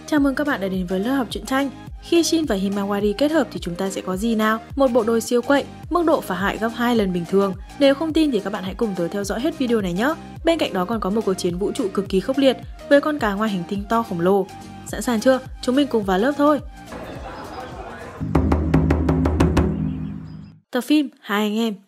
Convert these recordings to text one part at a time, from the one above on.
Chào mừng các bạn đã đến với lớp học truyện tranh. Khi Shin và Himawari kết hợp thì chúng ta sẽ có gì nào? Một bộ đôi siêu quậy, mức độ phá hại gấp 2 lần bình thường. Nếu không tin thì các bạn hãy cùng tớ theo dõi hết video này nhé. Bên cạnh đó còn có một cuộc chiến vũ trụ cực kỳ khốc liệt với con cá ngoài hành tinh to khổng lồ. Sẵn sàng chưa? Chúng mình cùng vào lớp thôi. Tập phim Hai anh em.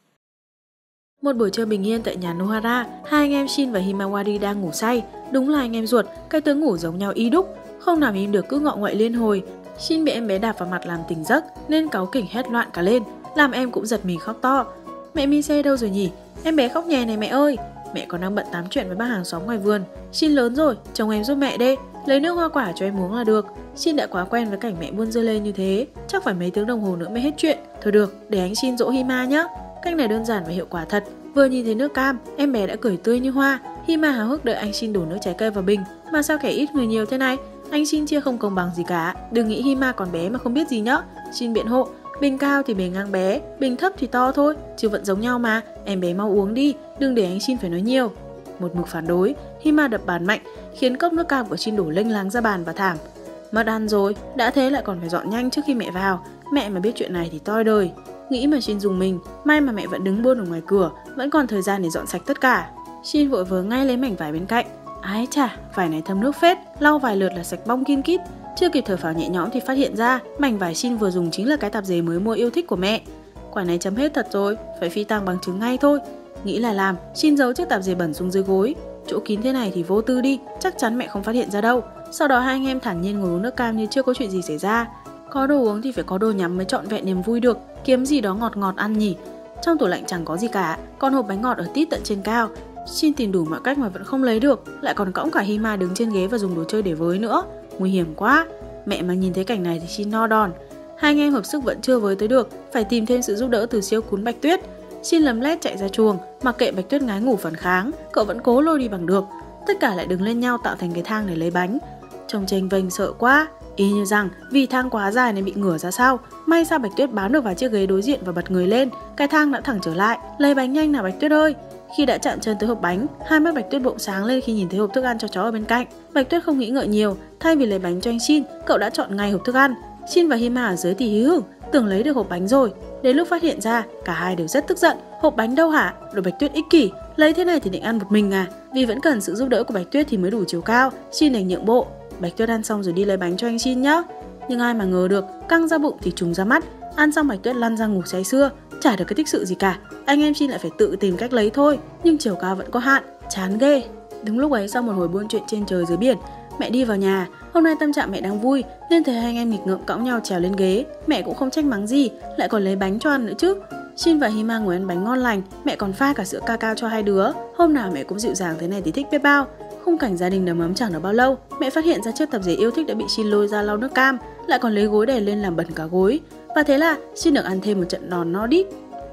Một buổi trưa bình yên tại nhà Nohara, hai anh em Shin và Himawari đang ngủ say. Đúng là anh em ruột, cái tướng ngủ giống nhau y đúc, không nằm im được cứ ngọ nguậy liên hồi. Shin bị em bé đạp vào mặt làm tỉnh giấc nên cáu kỉnh hét loạn cả lên, làm em cũng giật mình khóc to. Mẹ Mise đâu rồi nhỉ? Em bé khóc nhè này mẹ ơi. Mẹ còn đang bận tám chuyện với bác hàng xóm ngoài vườn. Shin lớn rồi, chồng em giúp mẹ đê, lấy nước hoa quả cho em uống là được. Shin đã quá quen với cảnh mẹ buôn dưa lê như thế, chắc phải mấy tiếng đồng hồ nữa mới hết chuyện. Thôi được, để anh Shin dỗ Hima nhá. Cách này đơn giản và hiệu quả thật. Vừa nhìn thấy nước cam, em bé đã cười tươi như hoa. Hima háo hức đợi anh Shin đổ nước trái cây vào bình. Mà sao kẻ ít người nhiều thế này? Anh Shin chia không công bằng gì cả. Đừng nghĩ Hima còn bé mà không biết gì nhá. Shin biện hộ. Bình cao thì bề ngang bé, bình thấp thì to thôi, chứ vẫn giống nhau mà. Em bé mau uống đi, đừng để anh Shin phải nói nhiều. Một mực phản đối, Hima đập bàn mạnh, khiến cốc nước cam của Shin đổ lênh láng ra bàn và thảm. Mất ăn rồi, đã thế lại còn phải dọn nhanh trước khi mẹ vào. Mẹ mà biết chuyện này thì toi đời. Nghĩ mà Shin dùng mình, may mà mẹ vẫn đứng buôn ở ngoài cửa, vẫn còn thời gian để dọn sạch tất cả. Shin vội vớ ngay lấy mảnh vải bên cạnh. Ái chà, vải này thấm nước phết, lau vài lượt là sạch bong kin kít. Chưa kịp thở phào nhẹ nhõm thì phát hiện ra mảnh vải Shin vừa dùng chính là cái tạp dề mới mua yêu thích của mẹ. Quả này chấm hết thật rồi, phải phi tang bằng chứng ngay thôi. Nghĩ là làm, Shin giấu chiếc tạp dề bẩn xuống dưới gối. Chỗ kín thế này thì vô tư đi, chắc chắn mẹ không phát hiện ra đâu. Sau đó hai anh em thản nhiên ngồi uống nước cam như chưa có chuyện gì xảy ra. Có đồ uống thì phải có đồ nhắm mới trọn vẹn niềm vui được, kiếm gì đó ngọt ngọt ăn nhỉ. Trong tủ lạnh chẳng có gì cả, con hộp bánh ngọt ở tít tận trên cao. Shin tìm đủ mọi cách mà vẫn không lấy được, lại còn cõng cả Hima đứng trên ghế và dùng đồ chơi để với nữa. Nguy hiểm quá. Mẹ mà nhìn thấy cảnh này thì Shin no đòn. Hai anh em hợp sức vẫn chưa với tới được, phải tìm thêm sự giúp đỡ từ siêu cún Bạch Tuyết. Shin lấm lét chạy ra chuồng, mặc kệ Bạch Tuyết ngái ngủ phản kháng, cậu vẫn cố lôi đi bằng được. Tất cả lại đứng lên nhau tạo thành cái thang để lấy bánh. Trông chênh vênh sợ quá, y như rằng vì thang quá dài nên bị ngửa ra sau. May sao Bạch Tuyết bám được vào chiếc ghế đối diện và bật người lên, cái thang đã thẳng trở lại. Lấy bánh nhanh nào Bạch Tuyết ơi. Khi đã chạm chân tới hộp bánh, hai mắt Bạch Tuyết bỗng sáng lên khi nhìn thấy hộp thức ăn cho chó ở bên cạnh. Bạch Tuyết không nghĩ ngợi nhiều, thay vì lấy bánh cho anh Shin, cậu đã chọn ngay hộp thức ăn. Shin và Hima ở dưới thì hí hửng, tưởng lấy được hộp bánh rồi. Đến lúc phát hiện ra, cả hai đều rất tức giận. Hộp bánh đâu hả? Đồ Bạch Tuyết ích kỷ, lấy thế này thì định ăn một mình à? Vì vẫn cần sự giúp đỡ của Bạch Tuyết thì mới đủ chiều cao, Shin đành nhượng bộ. Bạch Tuyết ăn xong rồi đi lấy bánh cho anh Shin nhá. Nhưng ai mà ngờ được, căng ra bụng thì trùng ra mắt. Ăn xong Bạch Tuyết lăn ra ngủ say sưa, chả được cái tích sự gì cả. Anh em Shin lại phải tự tìm cách lấy thôi, nhưng chiều cao vẫn có hạn, chán ghê. Đúng lúc ấy sau một hồi buôn chuyện trên trời dưới biển, mẹ đi vào nhà. Hôm nay tâm trạng mẹ đang vui nên thấy hai anh em nghịch ngợm cõng nhau trèo lên ghế. Mẹ cũng không trách mắng gì, lại còn lấy bánh cho ăn nữa chứ. Shin và Hima ngồi ăn bánh ngon lành, mẹ còn pha cả sữa cacao cho hai đứa. Hôm nào mẹ cũng dịu dàng thế này thì thích biết bao. Khung cảnh gia đình đầm ấm chẳng được bao lâu, mẹ phát hiện ra chiếc tạp dề yêu thích đã bị Shin lôi ra lau nước cam, lại còn lấy gối đè lên làm bẩn cả gối. Và thế là Shin được ăn thêm một trận đòn no đít.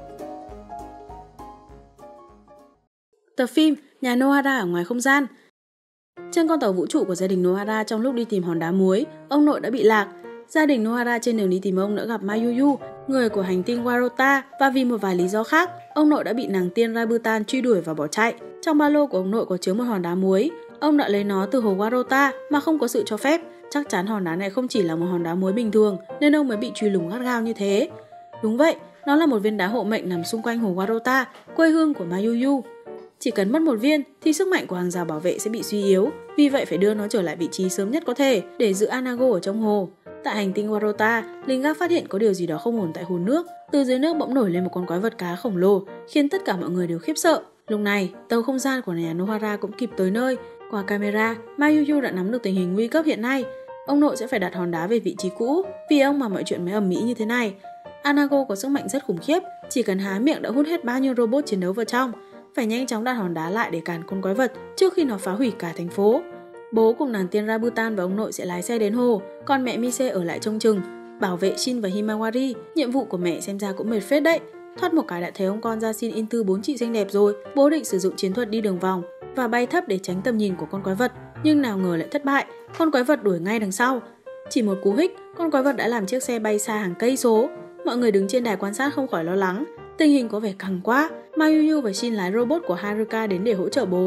Tập phim Nhà Nohara ở ngoài không gian. Trên con tàu vũ trụ của gia đình Nohara, trong lúc đi tìm hòn đá muối, ông nội đã bị lạc. Gia đình Nohara trên đường đi tìm ông đã gặp Mayuyu, người của hành tinh Warota, và vì một vài lý do khác, ông nội đã bị nàng tiên Rabutan truy đuổi và bỏ chạy. Trong ba lô của ông nội có chứa một hòn đá muối. Ông đã lấy nó từ hồ Warota mà không có sự cho phép. Chắc chắn hòn đá này không chỉ là một hòn đá muối bình thường nên ông mới bị truy lùng gắt gao như thế. Đúng vậy, nó là một viên đá hộ mệnh nằm xung quanh hồ Warota, quê hương của Mayuyu. Chỉ cần mất một viên thì sức mạnh của hàng rào bảo vệ sẽ bị suy yếu, vì vậy phải đưa nó trở lại vị trí sớm nhất có thể để giữ Anago ở trong hồ. Tại hành tinh Warota, lính gác phát hiện có điều gì đó không ổn tại hồ nước. Từ dưới nước bỗng nổi lên một con quái vật cá khổng lồ, khiến tất cả mọi người đều khiếp sợ. Lúc này, tàu không gian của nhà Nohara cũng kịp tới nơi. Qua camera, Mayuyu đã nắm được tình hình nguy cấp hiện nay. Ông nội sẽ phải đặt hòn đá về vị trí cũ, vì ông mà mọi chuyện mới ầm ĩ như thế này. Anago có sức mạnh rất khủng khiếp, chỉ cần há miệng đã hút hết bao nhiêu robot chiến đấu vào trong. Phải nhanh chóng đặt hòn đá lại để cản con quái vật trước khi nó phá hủy cả thành phố. Bố cùng nàng tiên Rabutan và ông nội sẽ lái xe đến hồ, còn mẹ Mise ở lại trông chừng, bảo vệ Shin và Himawari. Nhiệm vụ của mẹ xem ra cũng mệt phết đấy. Thoát một cái đã thấy ông con ra xin in thư 4 chị xinh đẹp rồi. Bố định sử dụng chiến thuật đi đường vòng và bay thấp để tránh tầm nhìn của con quái vật, nhưng nào ngờ lại thất bại. Con quái vật đuổi ngay đằng sau. Chỉ một cú hích, con quái vật đã làm chiếc xe bay xa hàng cây số. Mọi người đứng trên đài quan sát không khỏi lo lắng. Tình hình có vẻ căng quá. Mayuyu và Shin lái robot của Haruka đến để hỗ trợ bố.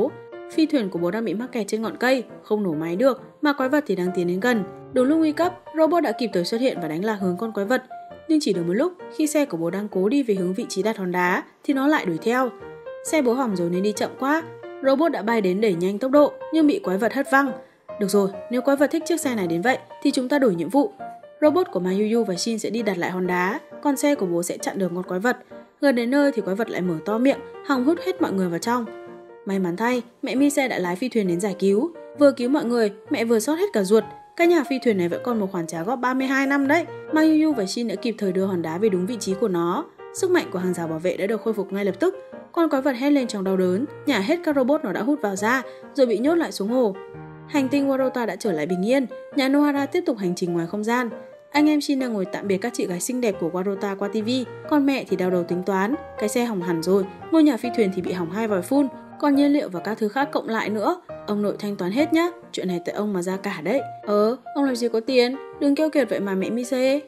Phi thuyền của bố đang bị mắc kẹt trên ngọn cây, không nổ máy được, mà quái vật thì đang tiến đến gần. Đúng lúc nguy cấp, robot đã kịp thời xuất hiện và đánh lạc hướng con quái vật. Nhưng chỉ được một lúc, khi xe của bố đang cố đi về hướng vị trí đặt hòn đá, thì nó lại đuổi theo. Xe bố hỏng rồi nên đi chậm quá. Robot đã bay đến đẩy nhanh tốc độ, nhưng bị quái vật hất văng. Được rồi, nếu quái vật thích chiếc xe này đến vậy, thì chúng ta đổi nhiệm vụ. Robot của Mayuyu và Shin sẽ đi đặt lại hòn đá, còn xe của bố sẽ chặn được một quái vật. Gần đến nơi thì quái vật lại mở to miệng, hòng hút hết mọi người vào trong. May mắn thay, mẹ Mise đã lái phi thuyền đến giải cứu. Vừa cứu mọi người, mẹ vừa sót hết cả ruột. Cái nhà phi thuyền này vẫn còn một khoản trả góp 32 năm đấy. Mayuyu và Shin đã kịp thời đưa hòn đá về đúng vị trí của nó. Sức mạnh của hàng rào bảo vệ đã được khôi phục ngay lập tức. Con quái vật hét lên trong đau đớn, nhả hết các robot nó đã hút vào ra, rồi bị nhốt lại xuống hồ. Hành tinh Warota đã trở lại bình yên. Nhà Nohara tiếp tục hành trình ngoài không gian. Anh em Shin đang ngồi tạm biệt các chị gái xinh đẹp của Warota qua TV. Còn mẹ thì đau đầu tính toán. Cái xe hỏng hẳn rồi, ngôi nhà phi thuyền thì bị hỏng 2 vòi phun, còn nhiên liệu và các thứ khác cộng lại nữa. Ông nội thanh toán hết nhá, chuyện này tại ông mà ra cả đấy. Ông làm gì có tiền, đừng keo kiệt vậy mà mẹ Mise.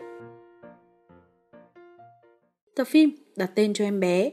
Tập phim đặt tên cho em bé.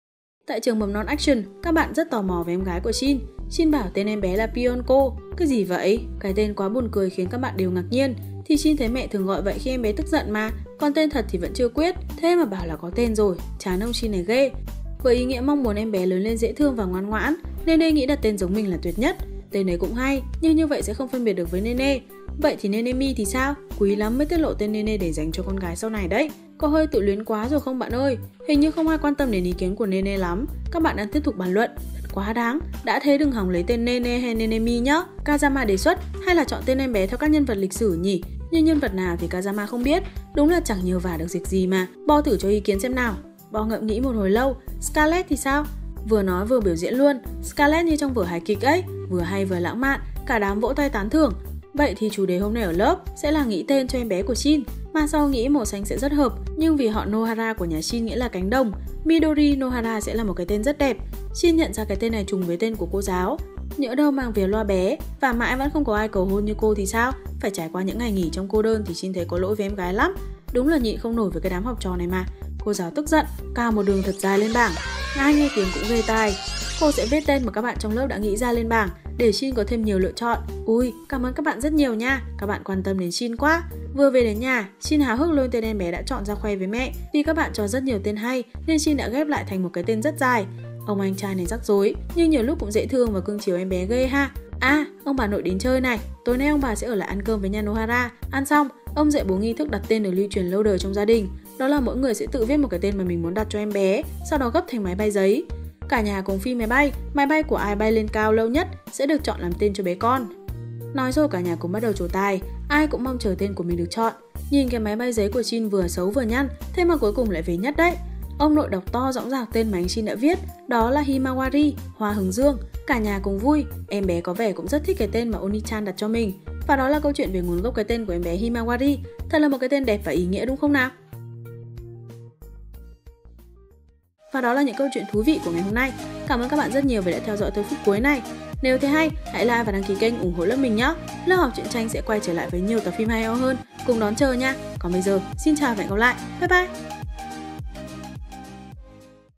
Tại trường mầm non Action, các bạn rất tò mò về em gái của Shin. Shin bảo tên em bé là Pionko. Cái gì vậy? Cái tên quá buồn cười khiến các bạn đều ngạc nhiên. Thì Shin thấy mẹ thường gọi vậy khi em bé tức giận mà, còn tên thật thì vẫn chưa quyết. Thế mà bảo là có tên rồi, chán ông Shin này ghê. Với ý nghĩa mong muốn em bé lớn lên dễ thương và ngoan ngoãn, Nene nghĩ đặt tên giống mình là tuyệt nhất. Tên này cũng hay, nhưng như vậy sẽ không phân biệt được với Nene. Vậy thì Nenemi thì sao? Quý lắm mới tiết lộ tên Nene để dành cho con gái sau này đấy. Có hơi tự luyến quá rồi không bạn ơi? Hình như không ai quan tâm đến ý kiến của Nene lắm. Các bạn đang tiếp tục bàn luận. Thật quá đáng. Đã thế đừng hòng lấy tên Nene hay Nenemi nhá. Kazama đề xuất hay là chọn tên em bé theo các nhân vật lịch sử nhỉ? Nhưng nhân vật nào thì Kazama không biết. Đúng là chẳng nhờ vả được việc gì mà. Bo thử cho ý kiến xem nào. Bo ngẫm nghĩ một hồi lâu. Scarlett thì sao? Vừa nói vừa biểu diễn luôn. Scarlett như trong vở hài kịch ấy, vừa hay vừa lãng mạn, cả đám vỗ tay tán thưởng. Vậy thì chủ đề hôm nay ở lớp sẽ là nghĩ tên cho em bé của Shin. Mà sau nghĩ màu xanh sẽ rất hợp, nhưng vì họ Nohara của nhà Shin nghĩa là cánh đồng, Midori Nohara sẽ là một cái tên rất đẹp. Shin nhận ra cái tên này trùng với tên của cô giáo. Nhỡ đâu mang về loa bé và mãi vẫn không có ai cầu hôn như cô thì sao? Phải trải qua những ngày nghỉ trong cô đơn thì Shin thấy có lỗi với em gái lắm. Đúng là nhịn không nổi với cái đám học trò này mà. Cô giáo tức giận, cào một đường thật dài lên bảng. Ai nghe tiếng cũng ghê tai. Cô sẽ viết tên mà các bạn trong lớp đã nghĩ ra lên bảng để Shin có thêm nhiều lựa chọn. Ui, cảm ơn các bạn rất nhiều nha. Các bạn quan tâm đến Shin quá. Vừa về đến nhà, Shin háo hức lôi tên em bé đã chọn ra khoe với mẹ. Vì các bạn cho rất nhiều tên hay nên Shin đã ghép lại thành một cái tên rất dài. Ông anh trai này rắc rối, nhưng nhiều lúc cũng dễ thương và cưng chiều em bé ghê ha. À, ông bà nội đến chơi này. Tối nay ông bà sẽ ở lại ăn cơm với nhà Nohara. Ăn xong, ông dạy bố nghi thức đặt tên được lưu truyền lâu đời trong gia đình. Đó là mỗi người sẽ tự viết một cái tên mà mình muốn đặt cho em bé, sau đó gấp thành máy bay giấy. Cả nhà cùng phi máy bay của ai bay lên cao lâu nhất sẽ được chọn làm tên cho bé con. Nói rồi cả nhà cùng bắt đầu trổ tài, ai cũng mong chờ tên của mình được chọn. Nhìn cái máy bay giấy của Shin vừa xấu vừa nhăn, thế mà cuối cùng lại về nhất đấy. Ông nội đọc to dõng dạc tên mà anh Shin đã viết, đó là Himawari, hoa hướng dương. Cả nhà cùng vui, em bé có vẻ cũng rất thích cái tên mà Oni-chan đặt cho mình. Và đó là câu chuyện về nguồn gốc cái tên của em bé Himawari. Thật là một cái tên đẹp và ý nghĩa đúng không nào? Và đó là những câu chuyện thú vị của ngày hôm nay. Cảm ơn các bạn rất nhiều vì đã theo dõi tới phút cuối này. Nếu thấy hay, hãy like và đăng ký kênh ủng hộ lớp mình nhé. Lớp học truyện tranh sẽ quay trở lại với nhiều tập phim hay ho hơn. Cùng đón chờ nha. Còn bây giờ, xin chào và hẹn gặp lại. Bye bye!